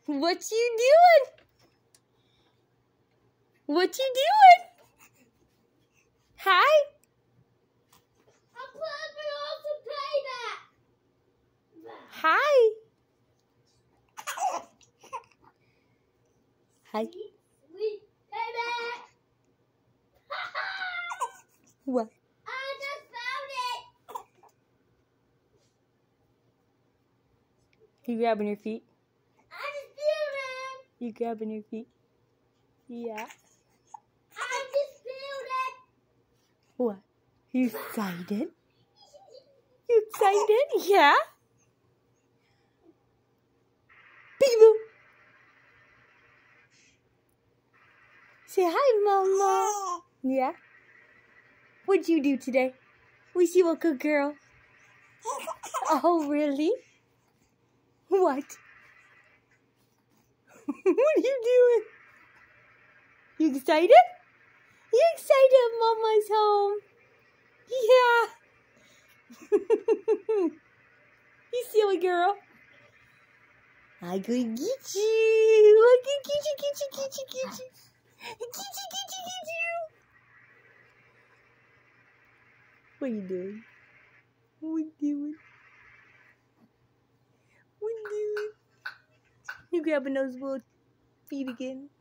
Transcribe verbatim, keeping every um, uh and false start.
What you doing? What you doing? Hi. I'm playing also play that. Hi. Hi. Sweet baby. What? I just found it. You grabbing your feet? I just found it. You grabbing your feet? Yeah. I just found it. What? You excited? You excited? Yeah. Peekaboo. Say hi, Mama. Yeah. What'd you do today? Was you a good girl? Oh, really? What? What are you doing? You excited? You excited Mama's home? Yeah. You silly girl. I could get you. I could get you, get you, get you, get you. Get you, get you, get you. What are you doing? What you doing? What you doing? You grabbing those little feet again?